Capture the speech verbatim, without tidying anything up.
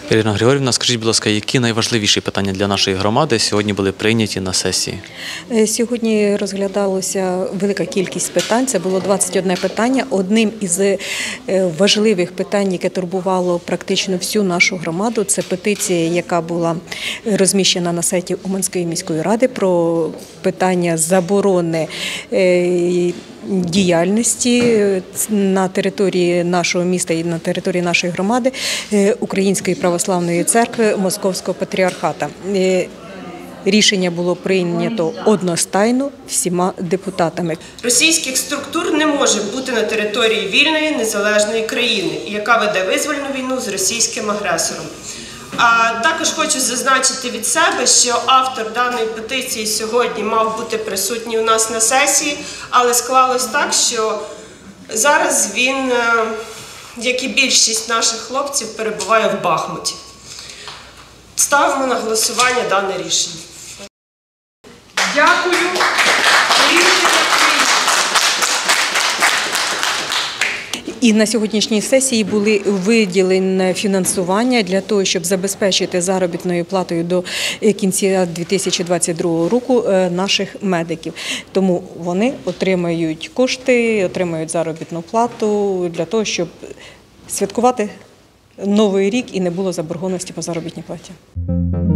Ірина Григорівна, скажіть, будь ласка, які найважливіші питання для нашої громади сьогодні були прийняті на сесії? Сьогодні розглядалося велика кількість питань, це було двадцять одне питання. Одним із важливих питань, яке турбувало практично всю нашу громаду, це петиція, яка була розміщена на сайті Уманської міської ради про питання заборони діяльності на території нашого міста і на території нашої громади Української православної церкви Московського патріархата. Рішення було прийнято одностайно всіма депутатами. Російських структур не може бути на території вільної, незалежної країни, яка веде визвольну війну з російським агресором. А також хочу зазначити від себе, що автор даної петиції сьогодні мав бути присутній у нас на сесії, але склалось так, що зараз він, як і більшість наших хлопців, перебуває в Бахмуті. Ставимо на голосування дане рішення. Дякую. І на сьогоднішній сесії були виділені фінансування для того, щоб забезпечити заробітною платою до кінця дві тисячі двадцять другого року наших медиків. Тому вони отримають кошти, отримають заробітну плату для того, щоб святкувати Новий рік і не було заборгованості по заробітній платі.